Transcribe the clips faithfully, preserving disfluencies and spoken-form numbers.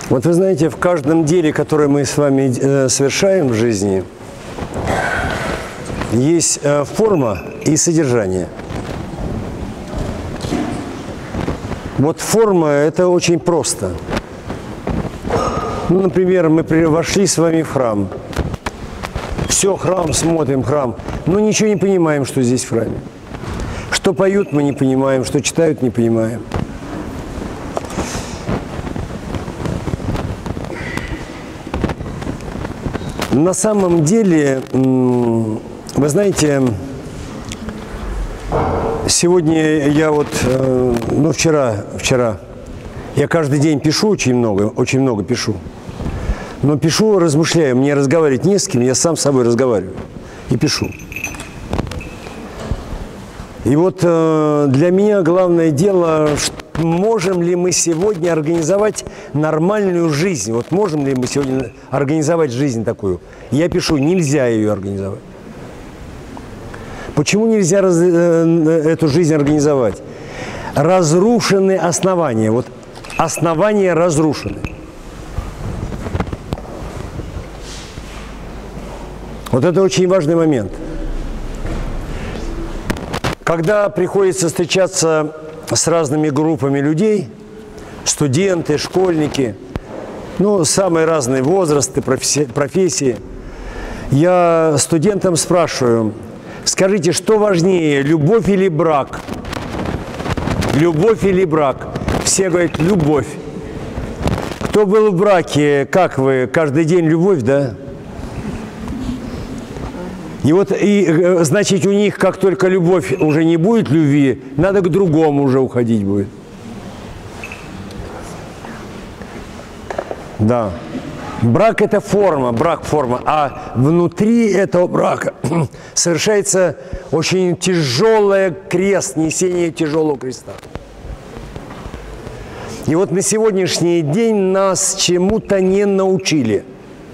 Вот вы знаете, в каждом деле, которое мы с вами э, совершаем в жизни, есть э, форма и содержание. Вот форма – это очень просто. Ну, например, мы вошли с вами в храм. Все, храм, смотрим, храм. Но ничего не понимаем, что здесь в храме. Что поют, мы не понимаем, что читают, не понимаем. На самом деле, вы знаете, сегодня я вот, ну, вчера, вчера, я каждый день пишу очень много, очень много пишу. Но пишу, размышляю, мне разговаривать не с кем, я сам с собой разговариваю и пишу. И вот для меня главное дело, можем ли мы сегодня организовать нормальную жизнь? Вот можем ли мы сегодня организовать жизнь такую? Я пишу, нельзя ее организовать. Почему нельзя раз, эту жизнь организовать? Разрушены основания. Вот основания разрушены. Вот это очень важный момент. Когда приходится встречаться с разными группами людей, студенты, школьники, ну, самые разные возрасты, профессии, я студентам спрашиваю, скажите, что важнее, любовь или брак? Любовь или брак? Все говорят, любовь. Кто был в браке, как вы, каждый день любовь, да? И вот, и, значит, у них, как только любовь уже не будет любви, надо к другому уже уходить будет. Да. Брак – это форма, брак – форма, а внутри этого брака совершается очень тяжелый крест, несение тяжелого креста. И вот на сегодняшний день нас чему-то не научили.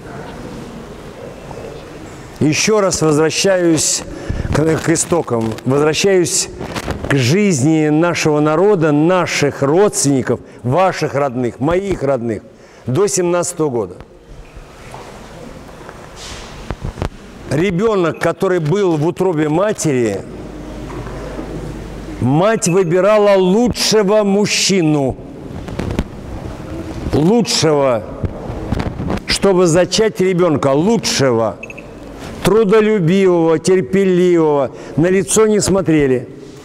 Еще раз возвращаюсь к, к истокам, возвращаюсь к жизни нашего народа, наших родственников, ваших родных, моих родных, до семнадцатого года. Ребенок, который был в утробе матери, мать выбирала лучшего мужчину, лучшего, чтобы зачать ребенка, лучшего. Трудолюбивого, терпеливого, на лицо не смотрели.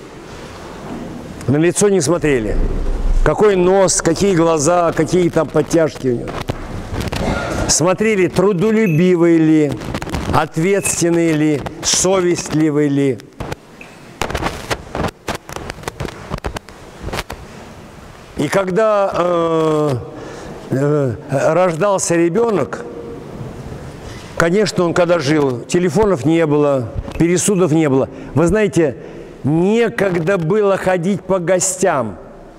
На лицо не смотрели. Какой нос, какие глаза, какие там подтяжки у него. Смотрели, трудолюбивый ли, ответственный ли, совестливый ли. И когда э, э, рождался ребенок, конечно, он когда жил, телефонов не было, пересудов не было. Вы знаете, некогда было ходить по гостям.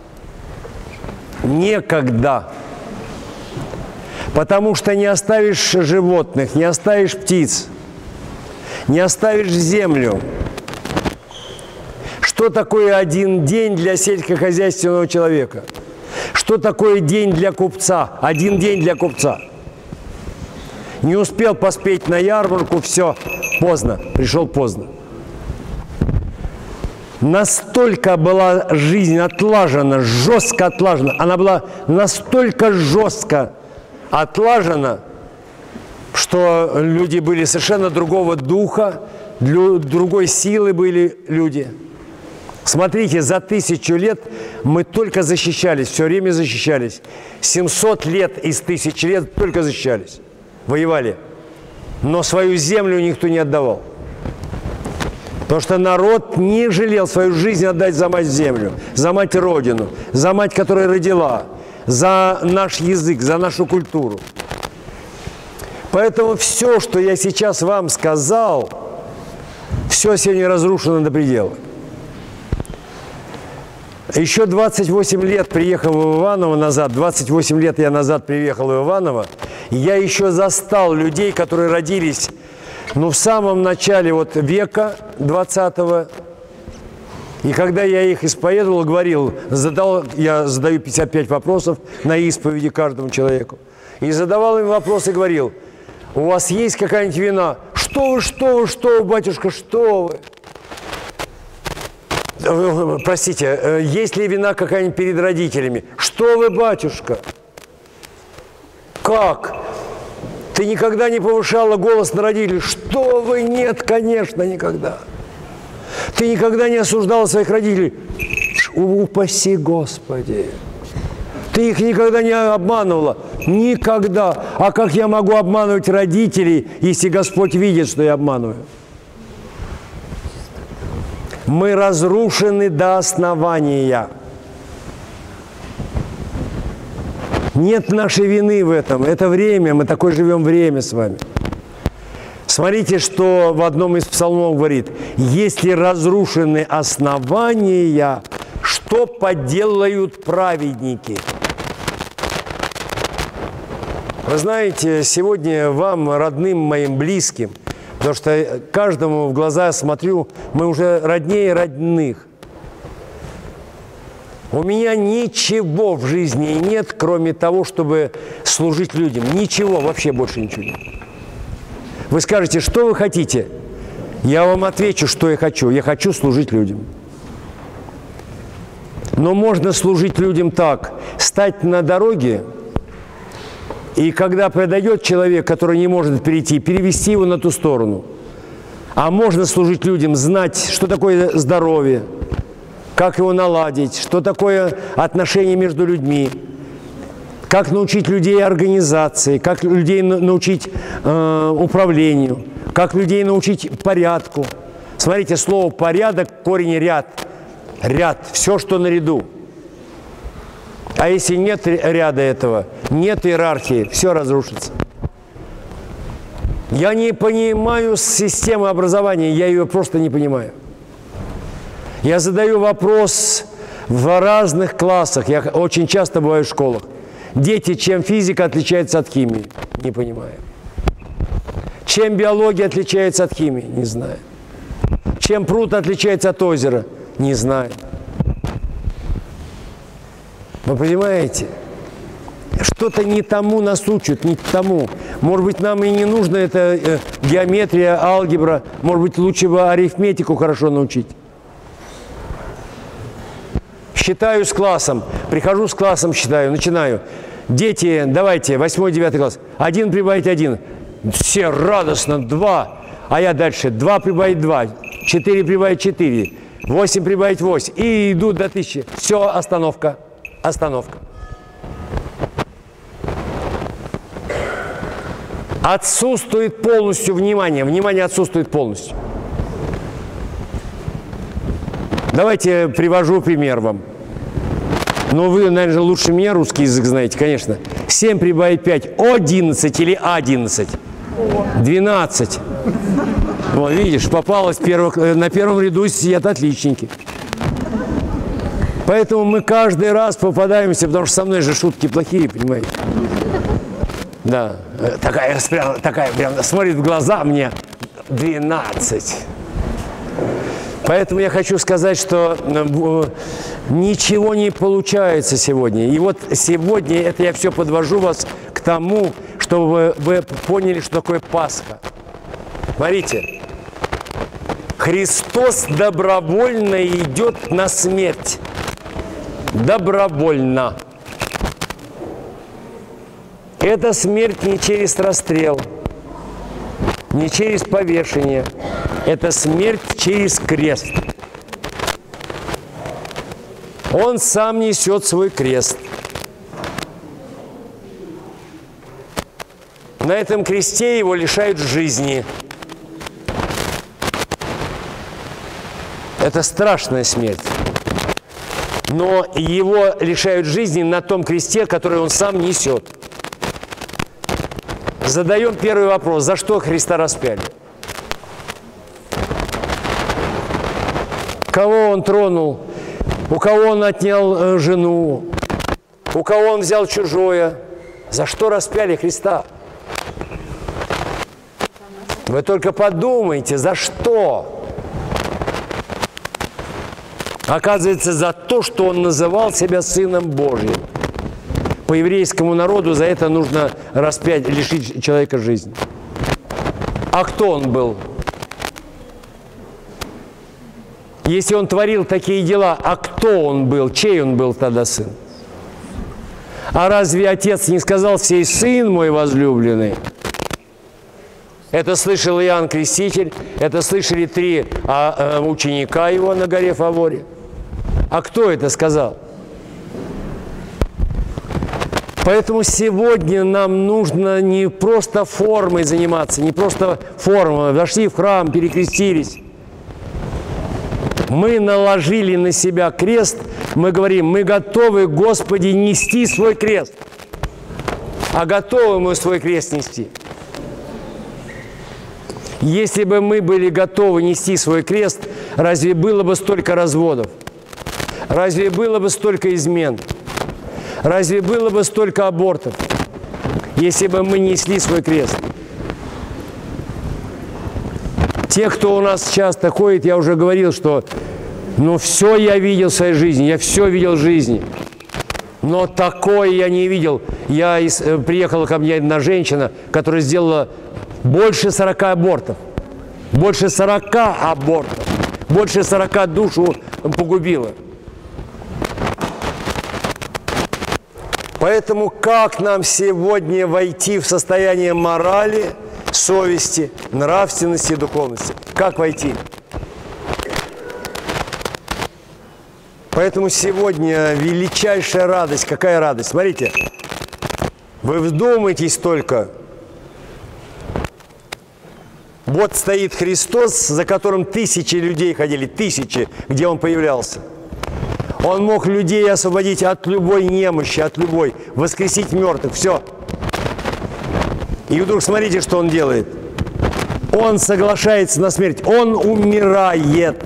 Некогда. Потому что не оставишь животных, не оставишь птиц, не оставишь землю. Что такое один день для сельскохозяйственного человека? Что такое день для купца? Один день для купца. Не успел поспеть на ярмарку, все, поздно, пришел поздно. Настолько была жизнь отлажена, жестко отлажена, она была настолько жестко отлажена, что люди были совершенно другого духа, другой силы были люди. Смотрите, за тысячу лет мы только защищались, все время защищались. семьсот лет из тысячи лет только защищались. Воевали, но свою землю никто не отдавал. Потому что народ не жалел свою жизнь отдать за мать-землю, за мать-родину, за мать, которая родила, за наш язык, за нашу культуру. Поэтому все, что я сейчас вам сказал, все сегодня разрушено до предела. Еще двадцать восемь лет приехал в Иваново назад, двадцать восемь лет я назад приехал в Иваново, я еще застал людей, которые родились, ну, в самом начале вот века двадцатого И когда я их исповедовал, говорил, задал, я задаю пятьдесят пять вопросов на исповеди каждому человеку. И задавал им вопросы и говорил: у вас есть какая-нибудь вина? Что вы, что вы, что вы, батюшка, что вы? Простите, есть ли вина какая-нибудь перед родителями? Что вы, батюшка? Как? Ты никогда не повышала голос на родителей? Что вы? Нет, конечно, никогда. Ты никогда не осуждала своих родителей? Упаси Господи. Ты их никогда не обманывала? Никогда. А как я могу обманывать родителей, если Господь видит, что я обманываю? Мы разрушены до основания. Нет нашей вины в этом. Это время, мы такое живем время с вами. Смотрите, что в одном из псалмов говорит: если разрушены основания, что поделают праведники? Вы знаете, сегодня вам, родным моим, близким, потому что каждому в глаза смотрю, мы уже роднее родных. У меня ничего в жизни нет, кроме того, чтобы служить людям. Ничего, вообще больше ничего нет. Вы скажете, что вы хотите? Я вам отвечу, что я хочу. Я хочу служить людям. Но можно служить людям так: стать на дороге, и когда подойдет человек, который не может перейти, перевести его на ту сторону. А можно служить людям, знать, что такое здоровье, как его наладить, что такое отношения между людьми, как научить людей организации, как людей научить э, управлению, как людей научить порядку. Смотрите, слово «порядок» – корень «ряд». Ряд – все, что наряду. А если нет ряда этого, нет иерархии, все разрушится. Я не понимаю системы образования, я ее просто не понимаю. Я задаю вопрос в разных классах, я очень часто бываю в школах. Дети, чем физика отличается от химии? Не понимаю. Чем биология отличается от химии? Не знаю. Чем пруд отличается от озера? Не знаю. Вы понимаете? Что-то не тому нас учат, не тому. Может быть, нам и не нужно это э, геометрия, алгебра. Может быть, лучше бы арифметику хорошо научить. Считаю с классом. Прихожу с классом, считаю, начинаю. Дети, давайте, восьмой, девятый класс. Один прибавить один. Все радостно, два. А я дальше. Два прибавить два. Четыре прибавить четыре. Восемь прибавить восемь. И идут до тысячи. Все, остановка. Остановка. Отсутствует полностью внимание. Внимание отсутствует полностью. Давайте привожу пример вам. Ну, вы, наверное, лучше меня русский язык знаете, конечно. семь прибавить пять. одиннадцать или одиннадцать? двенадцать. Вот, видишь, попалось первых, на первом ряду сидят отличники. Поэтому мы каждый раз попадаемся, потому что со мной же шутки плохие, понимаете? Да, такая, прям, такая прям смотрит в глаза мне двенадцать. Поэтому я хочу сказать, что ничего не получается сегодня. И вот сегодня это я все подвожу вас к тому, чтобы вы поняли, что такое Пасха. Смотрите, Христос добровольно идет на смерть. Добровольно. Это смерть не через расстрел, не через повешение. Это смерть через крест. Он сам несет свой крест. На этом кресте его лишают жизни. Это страшная смерть. Но его лишают жизни на том кресте, который он сам несет. Задаем первый вопрос. За что Христа распяли? Кого он тронул? У кого он отнял жену? У кого он взял чужое? За что распяли Христа? Вы только подумайте, за что? Оказывается, за то, что он называл себя Сыном Божьим. По еврейскому народу за это нужно распять, лишить человека жизни. А кто он был? Если он творил такие дела, а кто он был? Чей он был тогда сын? А разве отец не сказал: «Сей сын мой возлюбленный»? Это слышал Иоанн Креститель, это слышали три а, а, ученика его на горе Фаворе. А кто это сказал? Поэтому сегодня нам нужно не просто формой заниматься, не просто формой. Вошли в храм, перекрестились. Мы наложили на себя крест, мы говорим: мы готовы, Господи, нести свой крест. А готовы мы свой крест нести? Если бы мы были готовы нести свой крест, разве было бы столько разводов? Разве было бы столько измен? Разве было бы столько абортов, если бы мы несли свой крест? Те, кто у нас часто ходит, я уже говорил, что ну все я видел в своей жизни, я все видел в жизни. Но такое я не видел. Я из, приехала ко мне одна женщина, которая сделала больше сорока абортов. Больше сорока абортов. Больше сорока душу погубила. Поэтому как нам сегодня войти в состояние морали, совести, нравственности и духовности? Как войти? Поэтому сегодня величайшая радость. Какая радость? Смотрите, вы вдумайтесь только. Вот стоит Христос, за которым тысячи людей ходили, тысячи, где Он появлялся. Он мог людей освободить от любой немощи, от любой, воскресить мертвых, все. И вдруг смотрите, что Он делает. Он соглашается на смерть, Он умирает.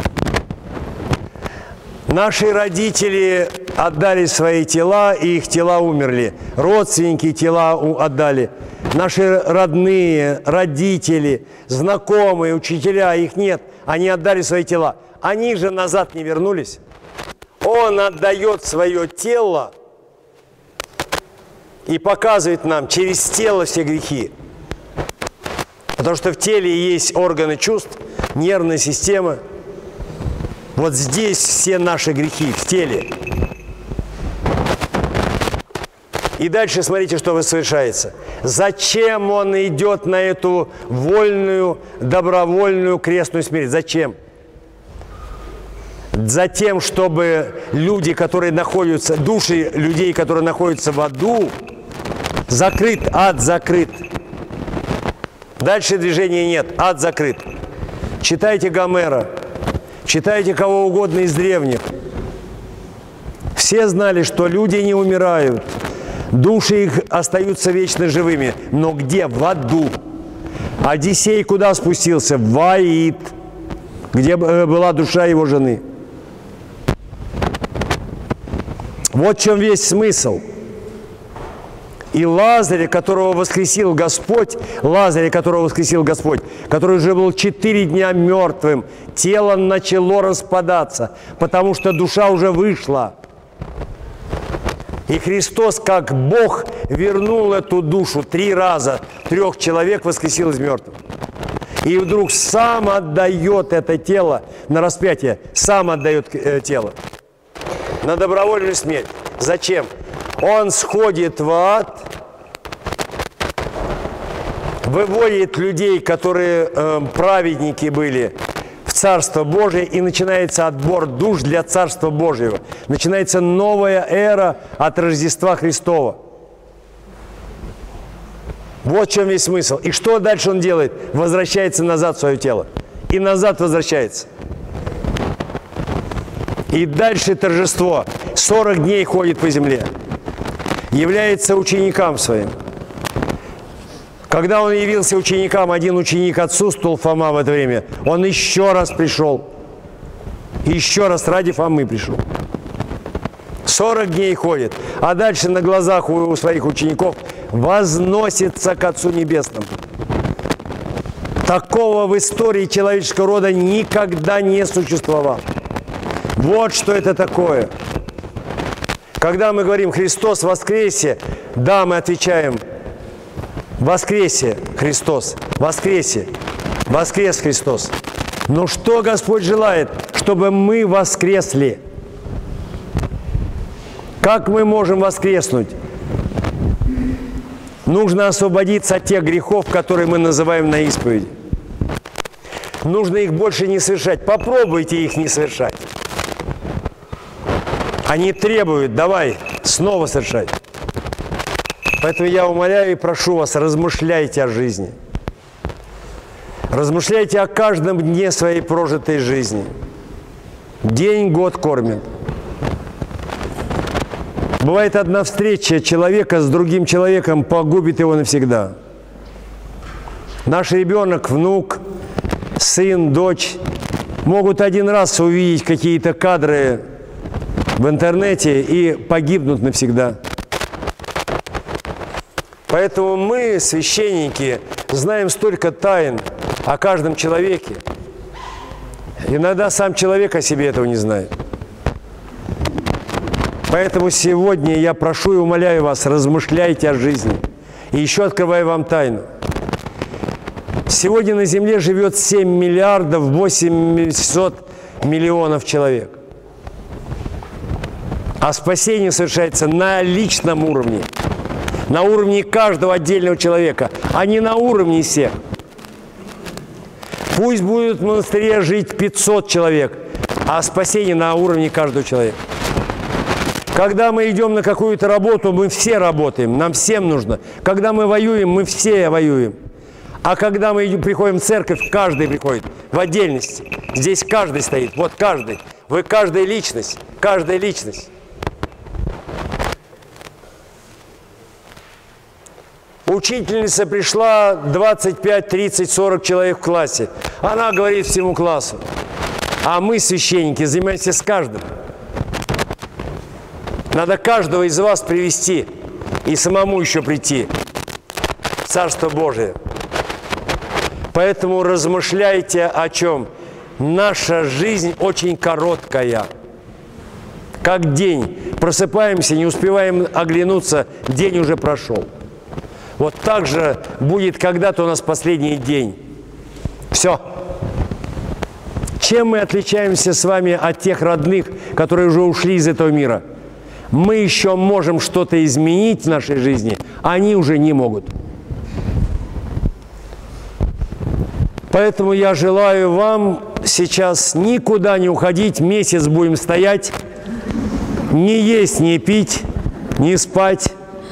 Наши родители отдали свои тела, и их тела умерли. Родственники тела отдали. Наши родные, родители, знакомые, учителя, их нет. Они отдали свои тела. Они же назад не вернулись. Он отдает свое тело и показывает нам через тело все грехи. Потому что в теле есть органы чувств, нервная система. Вот здесь все наши грехи, в теле. И дальше смотрите, что совершается. Зачем он идет на эту вольную, добровольную крестную смерть? Зачем? Затем, чтобы люди, которые находятся, души людей, которые находятся в аду, закрыт, ад закрыт. Дальше движения нет, ад закрыт. Читайте Гомера, читайте кого угодно из древних. Все знали, что люди не умирают, души их остаются вечно живыми. Но где? В аду. Одиссей куда спустился? В Аид, где была душа его жены. Вот в чем весь смысл. И Лазаря, которого воскресил Господь, Лазаря, которого воскресил Господь, который уже был четыре дня мертвым, тело начало распадаться, потому что душа уже вышла. И Христос, как Бог, вернул эту душу три раза. Трех человек воскресил из мертвых. И вдруг сам отдает это тело на распятие, сам отдает э, тело на добровольную смерть. Зачем? Он сходит в ад, выводит людей, которые э, праведники были, в Царство Божие, и начинается отбор душ для Царства Божьего. Начинается новая эра от Рождества Христова. Вот в чем весь смысл. И что дальше он делает? Возвращается назад в свое тело. И назад возвращается. И дальше торжество. сорок дней ходит по земле. Является ученикам своим. Когда он явился ученикам, один ученик отсутствовал, Фома, в это время. Он еще раз пришел. Еще раз ради Фомы пришел. сорок дней ходит. А дальше на глазах у своих учеников возносится к Отцу Небесному. Такого в истории человеческого рода никогда не существовало. Вот что это такое. Когда мы говорим «Христос воскресе», да, мы отвечаем «Воскресе Христос, воскресе, воскрес Христос». Но что Господь желает? Чтобы мы воскресли. Как мы можем воскреснуть? Нужно освободиться от тех грехов, которые мы называем на исповеди. Нужно их больше не совершать. Попробуйте их не совершать. Они требуют, давай, снова совершать. Поэтому я умоляю и прошу вас, размышляйте о жизни. Размышляйте о каждом дне своей прожитой жизни. День год кормит. Бывает, одна встреча человека с другим человеком погубит его навсегда. Наш ребенок, внук, сын, дочь могут один раз увидеть какие-то кадры в интернете и погибнут навсегда. Поэтому мы, священники, знаем столько тайн о каждом человеке. Иногда сам человек о себе этого не знает. Поэтому сегодня я прошу и умоляю вас, размышляйте о жизни. И еще открываю вам тайну. Сегодня на Земле живет семь миллиардов восемьсот миллионов человек. А спасение совершается на личном уровне. На уровне каждого отдельного человека, а не на уровне всех. Пусть будет в монастыре жить пятьсот человек, а спасение на уровне каждого человека. Когда мы идем на какую-то работу, мы все работаем, нам всем нужно. Когда мы воюем, мы все воюем. А когда мы приходим в церковь, каждый приходит в отдельности. Здесь каждый стоит, вот каждый. Вы каждая личность, каждая личность. Учительница пришла, двадцать пять, тридцать, сорок человек в классе. Она говорит всему классу. А мы, священники, занимаемся с каждым. Надо каждого из вас привести и самому еще прийти в Царство Божие. Поэтому размышляйте о чем? Наша жизнь очень короткая. Как день. Просыпаемся, не успеваем оглянуться, день уже прошел. Вот так же будет когда-то у нас последний день. Все. Чем мы отличаемся с вами от тех родных, которые уже ушли из этого мира? Мы еще можем что-то изменить в нашей жизни, а они уже не могут. Поэтому я желаю вам сейчас никуда не уходить, месяц будем стоять, не есть, не пить, не спать.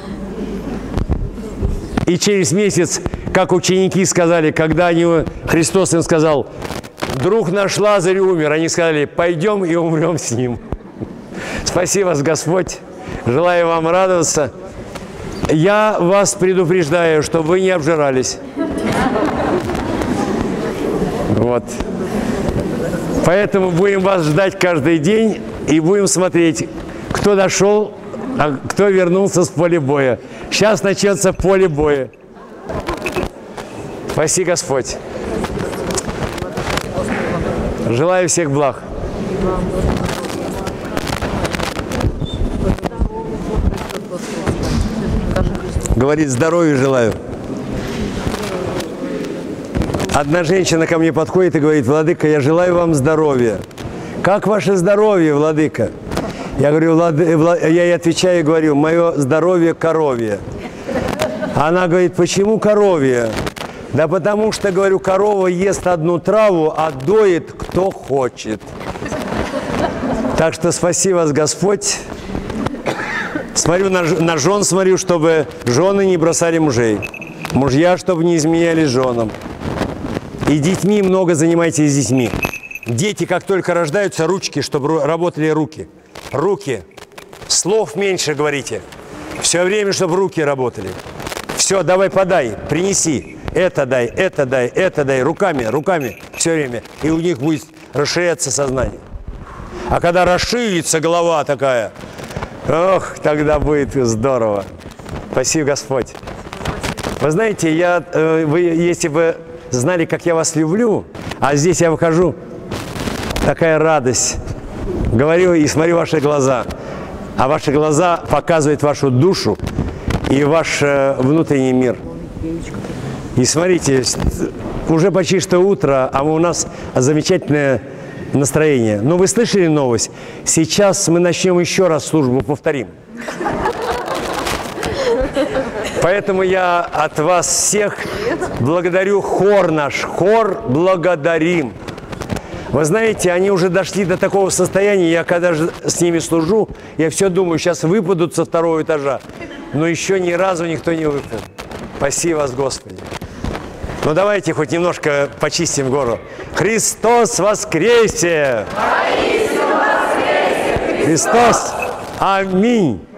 И через месяц, как ученики сказали, когда они, Христос им сказал, друг наш Лазарь умер, они сказали, пойдем и умрем с ним. Спасибо вас, Господь. Желаю вам радоваться. Я вас предупреждаю, чтобы вы не обжирались. Вот. Поэтому будем вас ждать каждый день и будем смотреть, кто дошел, а кто вернулся с поля боя. Сейчас начнется поле боя. Спаси Господь. Желаю всех благ. Говорит, здоровья желаю. Одна женщина ко мне подходит и говорит, владыка, я желаю вам здоровья. Как ваше здоровье, владыка? Я говорю, Влад... я ей отвечаю и говорю, мое здоровье коровье. Она говорит, почему коровье? Да потому что, говорю, корова ест одну траву, а доит кто хочет. Так что спаси вас, Господь. Смотрю на, на жен, смотрю, чтобы жены не бросали мужей. Мужья, чтобы не изменяли женам. И детьми много занимайтесь с детьми. Дети, как только рождаются, ручки, чтобы работали руки. Руки. Слов меньше говорите. Все время, чтобы руки работали. Все, давай подай, принеси. Это дай, это дай, это дай. Руками, руками все время. И у них будет расширяться сознание. А когда расширится голова такая, ох, тогда будет здорово. Спасибо, Господь. Вы знаете, я, вы, если бы знали, как я вас люблю, а здесь я выхожу, такая радость. говорю и смотрю ваши глаза. А ваши глаза показывают вашу душу и ваш э, внутренний мир. И смотрите, уже почти что утро, а у нас замечательное настроение. Но вы слышали новость? Сейчас мы начнем еще раз службу, повторим. Поэтому я от вас всех благодарю хор наш. Хор благодарим. Вы знаете, они уже дошли до такого состояния, я когда же с ними служу, я все думаю, сейчас выпадут со второго этажа. Но еще ни разу никто не выпал. Спаси вас, Господи. Ну давайте хоть немножко почистим гору. Христос воскресе! Христос! Аминь!